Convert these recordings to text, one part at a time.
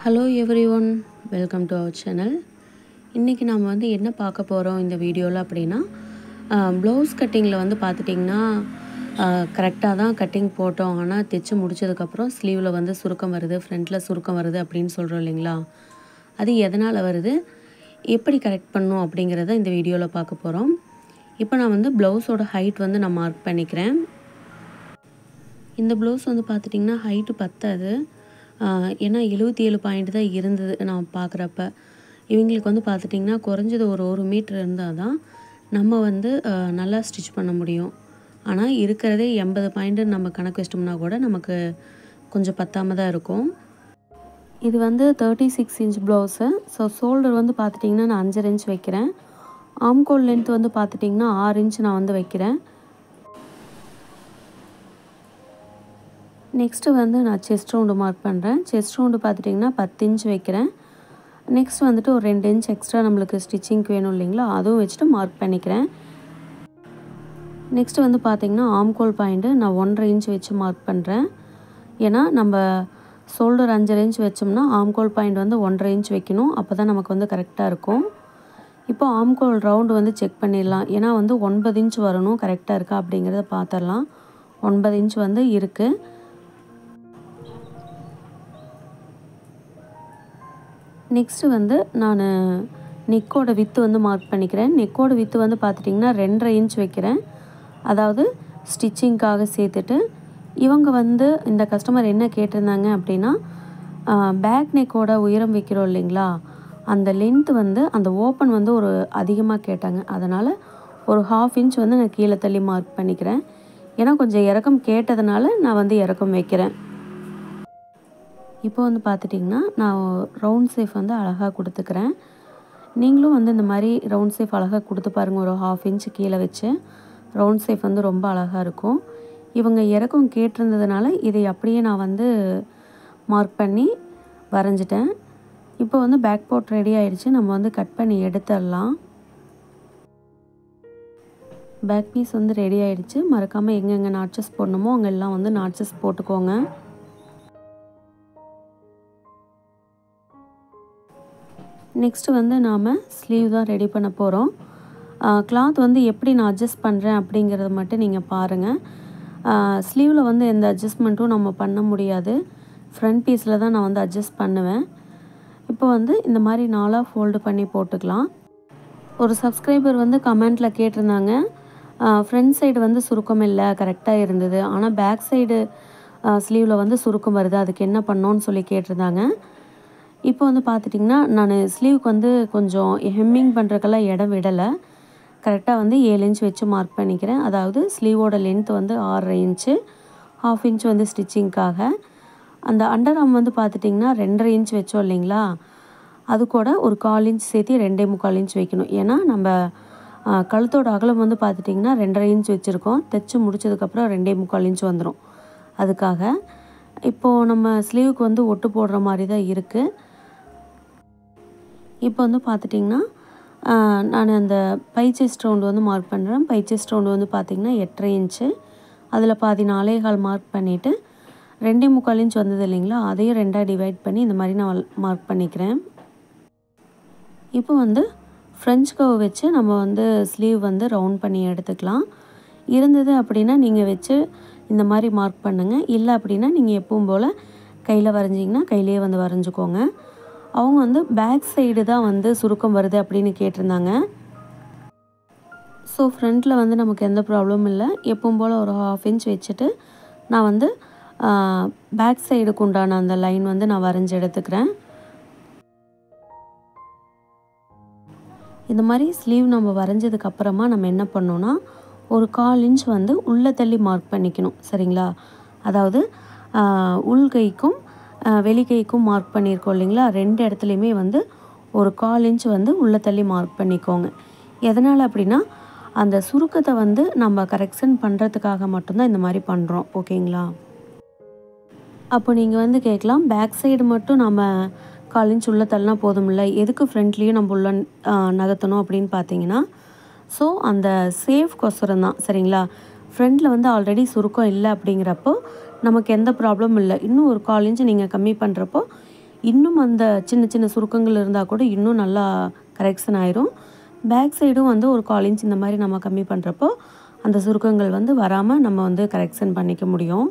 Hello everyone, welcome to our channel. இன்றைக்கி நாம் என்ன பார்க்க போகிறோம் இந்த வீடியோவில் அப்படின்னா ப்ளவுஸ் கட்டிங்கில் பார்த்துட்டிங்கன்னா கரெக்டாக தான் கட்டிங் போட்டோம். ஆனால் தைச்சு முடித்ததுக்கப்புறம் ஸ்லீவில் சுருக்கம் வருது, ஃப்ரண்ட்டில் சுருக்கம் வருது அப்படின்னு சொல்கிறோம் இல்லைங்களா? அது எதனால் வருது, எப்படி கரெக்ட் பண்ணணும் அப்படிங்கிறத இந்த வீடியோவில் பார்க்க போகிறோம். இப்போ நான் ப்ளவுஸோட ஹைட் நான் மார்க் பண்ணிக்கிறேன். இந்த ப்ளவுஸ் பார்த்துட்டிங்கன்னா ஹைட்டு பத்தாது. ஏன்னா 77 பாயிண்ட் தான் இருந்தது நான் பார்க்குறப்ப. இவங்களுக்கு பார்த்துட்டிங்கன்னா குறைஞ்சது ஒரு மீட்டர் இருந்தால் தான் நம்ம நல்லா ஸ்டிச் பண்ண முடியும். ஆனால் இருக்கிறதே 80 பாயிண்ட்டு நம்ம கணக்கு வச்சிட்டோம்னா கூட நமக்கு கொஞ்சம் பத்தாமல் தான் இருக்கும். இது 36 இன்ச் ப்ளவுஸு. ஸோ ஷோல்டர் பார்த்துட்டிங்கன்னா நான் 5 இன்ச் வைக்கிறேன். ஆம்கோல் லென்த் பார்த்துட்டிங்கன்னா 6 இன்ச் நான் வைக்கிறேன். நெக்ஸ்ட்டு நான் செஸ்ட் ரவுண்டு மார்க் பண்ணுறேன். செஸ்ட் ரவுண்டு பார்த்துட்டிங்கன்னா 10 இன்ச் வைக்கிறேன். நெக்ஸ்ட் ஒரு 2 இன்ச் எக்ஸ்ட்ரா நம்மளுக்கு ஸ்டிச்சிங்க்கு வேணும் இல்லைங்களா, அதுவும் வச்சுட்டு மார்க் பண்ணிக்கிறேன். நெக்ஸ்ட்டு பார்த்திங்கன்னா ஆம்கோல் பாயிண்ட்டு நான் 1.5 இன்ச் வச்சு மார்க் பண்ணுறேன். ஏன்னா நம்ம ஷோல்டர் 5 இன்ச் வச்சோம்னா ஆம்கோல் பாயிண்ட் 1.5 இன்ச் வைக்கணும். அப்போ தான் நமக்கு கரெக்டாக இருக்கும். இப்போ ஆம்கோல் ரவுண்டு செக் பண்ணிடலாம். ஏன்னா 9 இன்ச் வரணும், கரெக்டாக இருக்கா அப்படிங்கிறத பார்த்துடலாம். 9 இன்ச் இருக்குது. நெக்ஸ்ட்டு நான் நெக்கோட வித்து மார்க் பண்ணிக்கிறேன். நெக்கோட வித்து பார்த்துட்டிங்கன்னா 2.5 இன்ச் வைக்கிறேன். அதாவது ஸ்டிச்சிங்க்காக சேர்த்துட்டு இவங்க இந்த கஸ்டமர் என்ன கேட்டிருந்தாங்க அப்படின்னா, பேக் நெக்கோட உயரம் வைக்கிறோம் இல்லைங்களா, அந்த லென்த் அந்த ஓப்பன் ஒரு அதிகமாக கேட்டாங்க. அதனால் ஒரு 1/2 இன்ச் நான் கீழே தள்ளி மார்க் பண்ணிக்கிறேன். ஏன்னா கொஞ்சம் இறக்கம் கேட்டதுனால நான் இறக்கம் வைக்கிறேன். இப்போ பார்த்துட்டிங்கன்னா நான் ரவுண்ட் ஷேப் அழகாக கொடுத்துக்கிறேன். நீங்களும் இந்த மாதிரி ரவுண்ட் ஷேப் அழகாக கொடுத்து பாருங்கள். ஒரு 1/2 இன்ச் கீழே வச்சு ரவுண்ட் ஷேப் ரொம்ப அழகாக இருக்கும். இவங்க இறக்கம் கேட்டிருந்ததுனால இதை அப்படியே நான் மார்க் பண்ணி வரைஞ்சிட்டேன். இப்போ பேக் போட் ரெடி ஆகிடுச்சு. நம்ம கட் பண்ணி எடுத்துடலாம். பேக் பீஸ் ரெடி ஆகிடுச்சு. மறக்காமல் எங்கெங்கே நாட்சஸ் போடணுமோ அங்கெல்லாம் நாட்சஸ் போட்டுக்கோங்க. நெக்ஸ்ட்டு நாம் ஸ்லீவ் தான் ரெடி பண்ண போகிறோம். கிளாத் எப்படி நான் அட்ஜஸ்ட் பண்ணுறேன் அப்படிங்கிறத மட்டும் நீங்கள் பாருங்கள். ஸ்லீவில் எந்த அட்ஜஸ்ட்மெண்ட்டும் நம்ம பண்ண முடியாது. ஃப்ரண்ட் பீஸில் தான் நான் அட்ஜஸ்ட் பண்ணுவேன். இப்போ இந்த மாதிரி 4ஆக ஃபோல்டு பண்ணி போட்டுக்கலாம். ஒரு சப்ஸ்கிரைபர் கமெண்ட்டில் கேட்டிருந்தாங்க, ஃப்ரண்ட் சைடு சுருக்கம் இல்லை, கரெக்டாக இருந்தது, ஆனால் பேக் சைடு ஸ்லீவில் சுருக்கம் வருது, அதுக்கு என்ன பண்ணோன்னு சொல்லி கேட்டிருந்தாங்க. இப்போ பார்த்துட்டிங்கன்னா நான் ஸ்லீவுக்கு கொஞ்சம் ஹெம்மிங் பண்ணுறதுக்கெல்லாம் இடம் விடலை. கரெக்டாக 7 இன்ச் வச்சு மார்க் பண்ணிக்கிறேன். அதாவது ஸ்லீவோட லென்த் 6.5 இன்ச்சு, 1/2 இன்ச் ஸ்டிச்சிங்க்காக. அந்த அண்டர் ஆர்ம் பார்த்துட்டிங்கன்னா 2.5 இன்ச் வச்சோம் இல்லைங்களா, அது கூட ஒரு 1/4 இன்ச் சேர்த்து 2.25 இன்ச் வைக்கணும். ஏன்னா நம்ம கழுத்தோட அகலம் பார்த்துட்டிங்கன்னா 2.5 இன்ச் வச்சுருக்கோம். தைச்சு முடிச்சதுக்கப்புறம் 2.25 இன்ச் வந்துடும். அதுக்காக இப்போது நம்ம ஸ்லீவுக்கு ஒட்டு போடுற மாதிரி தான் இருக்குது. இப்போ பார்த்துட்டிங்கன்னா நான் அந்த பை செஸ்ட் ரவுண்டு மார்க் பண்ணுறேன். பை செஸ்ட் ரவுண்டு பார்த்திங்கன்னா 8.5 இன்ச்சு. அதில் பாதி 4.25 மார்க் பண்ணிவிட்டு 2.25 இன்ச் வந்தது இல்லைங்களா, அதையும் 2ஆக டிவைட் பண்ணி இந்த மாதிரி நான் மார்க் பண்ணிக்கிறேன். இப்போ ஃப்ரெஞ்ச் கர்வ் வச்சு நம்ம ஸ்லீவ் ரவுண்ட் பண்ணி எடுத்துக்கலாம். இருந்தது அப்படின்னா நீங்கள் வச்சு இந்த மாதிரி மார்க் பண்ணுங்கள். இல்லை அப்படின்னா நீங்கள் எப்பவும் போல் கையில் வரைஞ்சிங்கன்னா கையிலே வரைஞ்சிக்கோங்க. அவங்க பேக் சைடு தான் சுருக்கம் வருது அப்படின்னு கேட்டிருந்தாங்க. ஸோ ஃப்ரண்ட்டில் நமக்கு எந்த ப்ராப்ளமும் இல்லை. எப்பவும் போல் ஒரு 1/2 இன்ச் வச்சுட்டு நான் பேக் சைடுக்கு உண்டான அந்த லைன் நான் வரைஞ்சி எடுத்துக்கிறேன். இந்த மாதிரி ஸ்லீவ் நம்ம வரைஞ்சதுக்கப்புறமா நம்ம என்ன பண்ணோன்னா ஒரு 1/4 இன்ச் உள்ளே தள்ளி மார்க் பண்ணிக்கணும். சரிங்களா? அதாவது உள்கைக்கும் வெளிக்கைக்கும் மார்க் பண்ணியிருக்கோம் இல்லைங்களா, 2 இடத்துலையுமே ஒரு 1/4 இன்ச் உள்ளே தள்ளி மார்க் பண்ணிக்கோங்க. எதனால் அப்படின்னா அந்த சுருக்கத்தை நம்ம கரெக்ஷன் பண்ணுறதுக்காக மட்டும்தான் இந்த மாதிரி பண்ணுறோம். ஓகேங்களா? அப்போ நீங்கள் கேட்கலாம், பேக் சைடு மட்டும் நம்ம 1/4 இன்ச் உள்ளே தள்ளினா போதுமில்ல, எதுக்கு ஃப்ரண்ட்லேயும் நம்ம உள்ள நகர்த்தணும் அப்படின்னு பார்த்தீங்கன்னா, ஸோ அந்த சேஃப்கொசரம் தான். சரிங்களா? ஃப்ரண்ட்டில் ஆல்ரெடி சுருக்கம் இல்லை அப்படிங்கிறப்போ நமக்கு எந்த ப்ராப்ளமும் இல்லை. இன்னும் ஒரு 1/4 இன்ச் நீங்கள் கம்மி பண்ணுறப்போ இன்னும் அந்த சின்ன சின்ன சுருக்கங்கள் இருந்தால் கூட இன்னும் நல்லா கரெக்ஷன் ஆயிரும். பேக் சைடும் வந்து ஒரு 1/4 இன்ச் இந்த மாதிரி நம்ம கம்மி பண்ணுறப்போ அந்த சுருக்கங்கள் வந்து வராமல் நம்ம வந்து கரெக்ஷன் பண்ணிக்க முடியும்.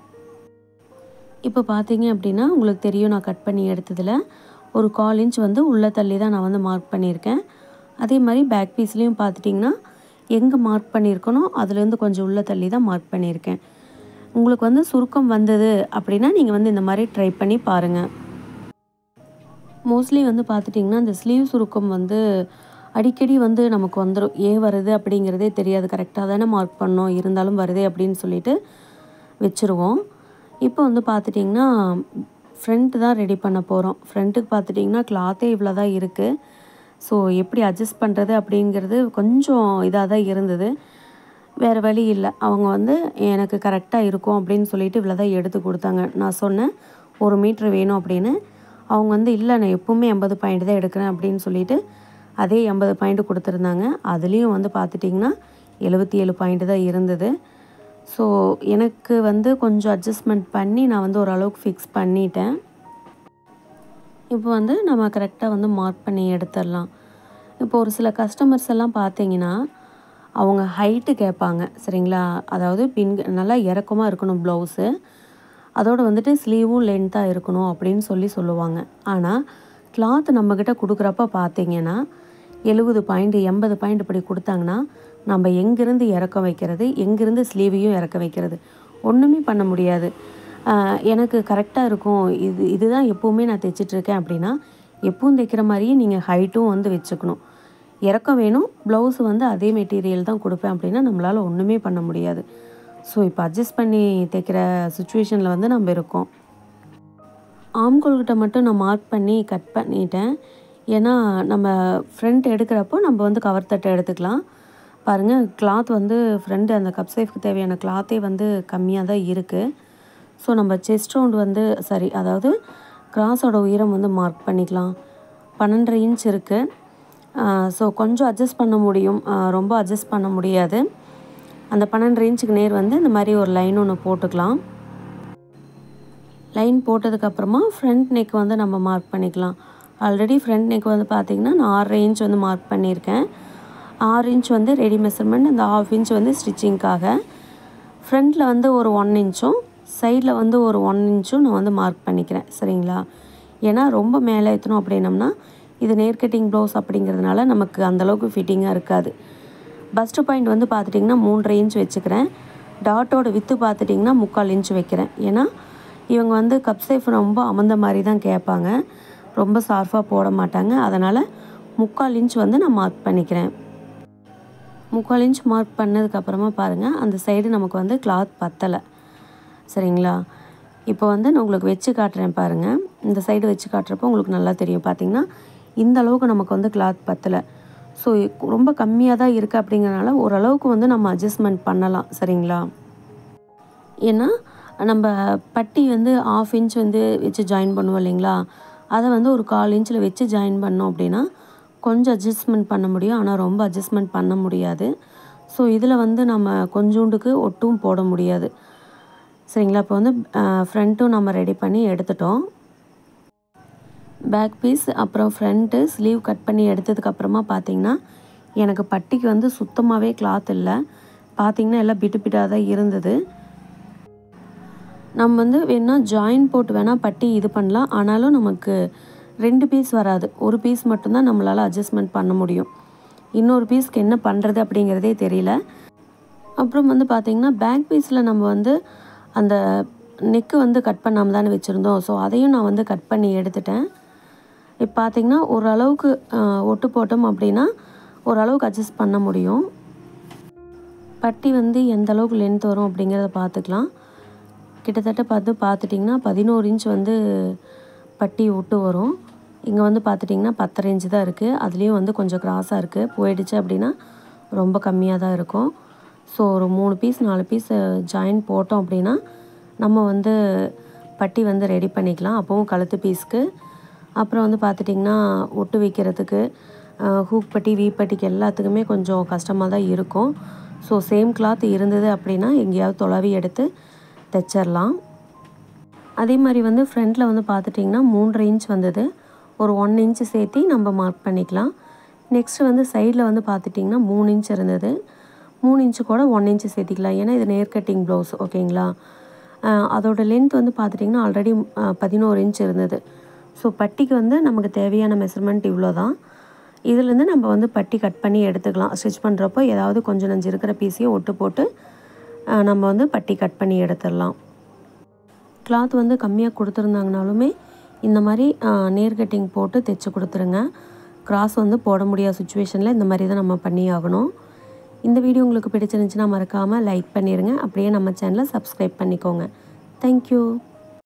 இப்போ பார்த்தீங்க அப்படின்னா உங்களுக்கு தெரியும், நான் கட் பண்ணி எடுத்ததில் ஒரு 1/4 இன்ச் வந்து உள்ளே தள்ளி தான் நான் வந்து மார்க் பண்ணியிருக்கேன். அதே மாதிரி பேக் பீஸ்லேயும் பார்த்துட்டிங்கன்னா எங்கே மார்க் பண்ணியிருக்கனோ அதுலேருந்து கொஞ்சம் உள்ளே தள்ளி தான் மார்க் பண்ணியிருக்கேன். உங்களுக்கு வந்து சுருக்கம் வந்தது அப்படின்னா நீங்கள் வந்து இந்த மாதிரி ட்ரை பண்ணி பாருங்கள். மோஸ்ட்லி வந்து பார்த்துட்டிங்கன்னா இந்த ஸ்லீவ் சுருக்கம் வந்து அடிக்கடி வந்து நமக்கு வந்துடும். ஏன் வருது அப்படிங்கிறதே தெரியாது. கரெக்டாக தானே மார்க் பண்ணோம், இருந்தாலும் வருதே அப்படின்னு சொல்லிட்டு வச்சுருவோம். இப்போ வந்து பார்த்துட்டிங்கன்னா ஃப்ரண்ட் தான் ரெடி பண்ண போகிறோம். ஃப்ரண்ட்டுக்கு பார்த்துட்டிங்கன்னா கிளாத்தே இவ்வளோ தான் இருக்குது. ஸோ எப்படி அட்ஜஸ்ட் பண்ணுறது அப்படிங்கிறது கொஞ்சம் இதாக தான் இருந்தது. வேறு வழி இல்லை. அவங்க வந்து எனக்கு கரெக்டாக இருக்கும் அப்படின்னு சொல்லிட்டு இவ்வளோ தான் எடுத்து கொடுத்தாங்க. நான் சொன்னேன் 1 மீட்ரு வேணும் அப்படின்னு. அவங்க வந்து இல்லை, நான் எப்போவுமே 80 பாயிண்ட் தான் எடுக்கிறேன் அப்படின்னு சொல்லிட்டு அதே 80 பாயிண்ட் கொடுத்துருந்தாங்க. அதுலேயும் வந்து பார்த்துட்டிங்கன்னா 77 பாயிண்ட் தான் இருந்தது. ஸோ எனக்கு வந்து கொஞ்சம் அட்ஜஸ்ட்மெண்ட் பண்ணி நான் வந்து ஓரளவுக்கு ஃபிக்ஸ் பண்ணிட்டேன். இப்போ வந்து நம்ம கரெக்டாக வந்து மார்க் பண்ணி எடுத்துடலாம். இப்போ ஒரு சில கஸ்டமர்ஸ் எல்லாம் பார்த்தீங்கன்னா அவங்க ஹைட்டு கேட்பாங்க, சரிங்களா? அதாவது நல்லா இறக்கமாக இருக்கணும் ப்ளவுஸு, அதோடு வந்துட்டு ஸ்லீவும் லென்த்தாக இருக்கணும் அப்படின்னு சொல்லுவாங்க. ஆனால் கிளாத் நம்மக்கிட்ட கொடுக்குறப்ப பார்த்தீங்கன்னா 70 பாயிண்ட் 80 பாயிண்ட் இப்படி கொடுத்தாங்கன்னா நம்ம எங்கேருந்து இறக்க வைக்கிறது, எங்கேருந்து ஸ்லீவையும் இறக்க வைக்கிறது, ஒன்றுமே பண்ண முடியாது. எனக்கு கரெக்டாக இருக்கும், இதுதான் எப்போவுமே நான் தைச்சிட்ருக்கேன் அப்படின்னா எப்பவும் தைக்கிற மாதிரியே நீங்கள் ஹைட்டும் வந்து வச்சுக்கணும். இறக்கம் வேணும், ப்ளவுஸு வந்து அதே மெட்டீரியல் தான் கொடுப்பேன் அப்படின்னா நம்மளால் ஒன்றுமே பண்ண முடியாது. ஸோ இப்போ அட்ஜஸ்ட் பண்ணி தைக்கிற சுச்சுவேஷனில் வந்து நம்ம இருக்கோம். ஆம்கோல்கிட்ட மட்டும் நான் மார்க் பண்ணி கட் பண்ணிட்டேன். ஏன்னா நம்ம ஃப்ரண்ட் எடுக்கிறப்போ நம்ம வந்து கவர் தட்டை எடுத்துக்கலாம். பாருங்கள், கிளாத் வந்து ஃப்ரண்ட் அந்த கப் சைஃப்க்கு தேவையான கிளாத்தே வந்து கம்மியாக தான் இருக்குது. ஸோ நம்ம செஸ்ட் ரவுண்ட் வந்து அதாவது கிராஸோட உயரம் வந்து மார்க் பண்ணிக்கலாம். 12.5 இன்ச் இருக்குது. ஸோ கொஞ்சம் அட்ஜஸ்ட் பண்ண முடியும், ரொம்ப அட்ஜஸ்ட் பண்ண முடியாது. அந்த 12.5 இன்ச்சுக்கு நேர் வந்து இந்த மாதிரி ஒரு லைன் ஒன்று போட்டுக்கலாம். லைன் போட்டதுக்கப்புறமா ஃப்ரண்ட் நெக் வந்து நம்ம மார்க் பண்ணிக்கலாம். ஆல்ரெடி ஃப்ரண்ட் நெக் வந்து பார்த்திங்கன்னா நான் 6.5 இன்ச் வந்து மார்க் பண்ணியிருக்கேன். 6 இன்ச் வந்து ரெடி மெஷர்மெண்ட், அந்த 1/2 இன்ச் வந்து ஸ்டிச்சிங்க்காக. ஃப்ரண்ட்டில் வந்து ஒரு 1 இன்ச்சும் சைடில் வந்து ஒரு 1 இன்ச்சும் நான் வந்து மார்க் பண்ணிக்கிறேன், சரிங்களா? ஏன்னா ரொம்ப மேலே ஏற்றணும் அப்படின்னம்னா இது நேர் கட்டிங் ப்ளவுஸ் அப்படிங்கிறதுனால நமக்கு அந்தளவுக்கு ஃபிட்டிங்காக இருக்காது. பஸ்ட்டு பாயிண்ட் வந்து பார்த்துட்டிங்கன்னா 3.5 இன்ச் வச்சுக்கிறேன். டாட்டோட வித்து பார்த்துட்டிங்கன்னா 3/4 இன்ச் வைக்கிறேன். ஏன்னா இவங்க வந்து கப் சைஃப் ரொம்ப அமர்ந்த மாதிரி தான் கேட்பாங்க, ரொம்ப சார்ஃபாக போட மாட்டாங்க. அதனால் 3/4 இன்ச் வந்து நான் மார்க் பண்ணிக்கிறேன். 3/4 இன்ச் மார்க் பண்ணதுக்கப்புறமா பாருங்கள், அந்த சைடு நமக்கு வந்து கிளாத் பத்தலை, சரிங்களா? இப்போ வந்து நான் உங்களுக்கு வச்சு காட்டுறேன் பாருங்கள். இந்த சைடு வச்சு காட்டுறப்போ உங்களுக்கு நல்லா தெரியும். பார்த்திங்கன்னா இந்த அளவுக்கு நமக்கு வந்து கிளாத் பத்தலை. ஸோ ரொம்ப கம்மியாக தான் இருக்குது அப்படிங்கிறனால ஓரளவுக்கு வந்து நம்ம அட்ஜஸ்ட்மெண்ட் பண்ணலாம், சரிங்களா? ஏன்னா நம்ம பட்டி வந்து 1/2 இன்ச் வந்து வச்சு ஜாயின் பண்ணுவோம் இல்லைங்களா? அதை வந்து ஒரு 1/4 இன்ச்சில் வச்சு ஜாயின் பண்ணோம் அப்படின்னா கொஞ்சம் அட்ஜஸ்ட்மெண்ட் பண்ண முடியும். ஆனால் ரொம்ப அட்ஜஸ்ட்மெண்ட் பண்ண முடியாது. ஸோ இதில் வந்து நம்ம கொஞ்சோண்டுக்கு ஒட்டும் போட முடியாது, சரிங்களா? இப்போ வந்து ஃப்ரண்ட்டும் நம்ம ரெடி பண்ணி எடுத்துட்டோம். பேக் பீஸ் அப்புறம் ஃப்ரண்ட்டு ஸ்லீவ் கட் பண்ணி எடுத்ததுக்கப்புறமா பார்த்திங்கன்னா எனக்கு பட்டிக்கு வந்து சுத்தமாகவே கிளாத் இல்லை. பார்த்திங்கன்னா எல்லாம் பிட்டு பிட்டாக தான் இருந்தது. நம்ம வந்து வேணால் ஜாயின் போட்டு வேணால் பட்டி இது பண்ணலாம். ஆனாலும் நமக்கு 2 பீஸ் வராது, ஒரு பீஸ் மட்டும்தான் நம்மளால் அட்ஜஸ்ட்மெண்ட் பண்ண முடியும். இன்னொரு பீஸ்க்கு என்ன பண்ணுறது அப்படிங்கிறதே தெரியல. அப்புறம் வந்து பார்த்திங்கன்னா பேக் பீஸில் நம்ம வந்து அந்த நெக்கு வந்து கட் பண்ணாமல் தானே வச்சுருந்தோம். ஸோ அதையும் நான் வந்து கட் பண்ணி எடுத்துட்டேன். இப்போ பார்த்திங்கன்னா ஓரளவுக்கு ஒட்டு போட்டோம் அப்படின்னா ஓரளவுக்கு அட்ஜஸ்ட் பண்ண முடியும். பட்டி வந்து எந்த அளவுக்கு லென்த் வரும் அப்படிங்கிறத பார்த்துக்கலாம். கிட்டத்தட்ட பார்த்துட்டிங்கன்னா 11 இன்ச் வந்து பட்டி ஒட்டு வரும். இங்கே வந்து பார்த்துட்டிங்கன்னா 10.5 இன்ச் தான் இருக்குது. அதுலேயும் வந்து கொஞ்சம் கிராஸாக இருக்குது. போயிடுச்சு அப்படின்னா ரொம்ப கம்மியாக தான் இருக்கும். ஸோ ஒரு 3 பீஸ் 4 பீஸ் ஜாயின் போட்டோம் அப்படின்னா நம்ம வந்து பட்டி வந்து ரெடி பண்ணிக்கலாம். அப்போவும் கழுத்து பீஸ்க்கு அப்புறம் வந்து பார்த்துட்டிங்கன்னா ஒட்டு வைக்கிறதுக்கு ஹூக் பட்டி வீப்பட்டிக்கு எல்லாத்துக்குமே கொஞ்சம் கஷ்டமாக தான் இருக்கும். ஸோ சேம் கிளாத் இருந்தது அப்படின்னா எங்கேயாவது தொலைவி எடுத்து தைச்சிடலாம். அதே மாதிரி வந்து ஃப்ரண்ட்டில் வந்து பார்த்துட்டிங்கன்னா 3.5 இன்ச் வந்தது. ஒரு 1 இன்ச்சு சேர்த்து நம்ம மார்க் பண்ணிக்கலாம். நெக்ஸ்ட்டு வந்து சைடில் வந்து பார்த்துட்டிங்கன்னா 3 இன்ச் இருந்தது. 3 இன்ச்சு கூட 1 இன்ச்சு சேர்த்திக்கலாம். ஏன்னா இது நேர் கட்டிங் ப்ளவுஸ் ஓகேங்களா. அதோட லென்த் வந்து பார்த்துட்டிங்கன்னா ஆல்ரெடி 11 இன்ச் இருந்தது. ஸோ பட்டிக்கு வந்து நமக்கு தேவையான மெஷர்மெண்ட் இவ்வளோ தான். இதுலேருந்து நம்ம வந்து பட்டி கட் பண்ணி எடுத்துக்கலாம். ஸ்டிச் பண்ணுறப்போ ஏதாவது கொஞ்சம் நஞ்சு இருக்கிற பீஸையும் ஒட்டு போட்டு நம்ம வந்து பட்டி கட் பண்ணி எடுத்துடலாம். கிளாத் வந்து கம்மியாக கொடுத்துருந்தாங்கனாலுமே இந்த மாதிரி நேர் கட்டிங் போட்டு தைச்சி கொடுத்துருங்க. கிராஸ் வந்து போட முடியாத சுச்சுவேஷனில் இந்த மாதிரி தான் நம்ம பண்ணி ஆகணும். இந்த வீடியோ உங்களுக்கு பிடிச்சிருந்துச்சுன்னா மறக்காமல் லைக் பண்ணிடுங்க. அப்படியே நம்ம சேனலை சப்ஸ்கிரைப் பண்ணிக்கோங்க. தேங்க்யூ.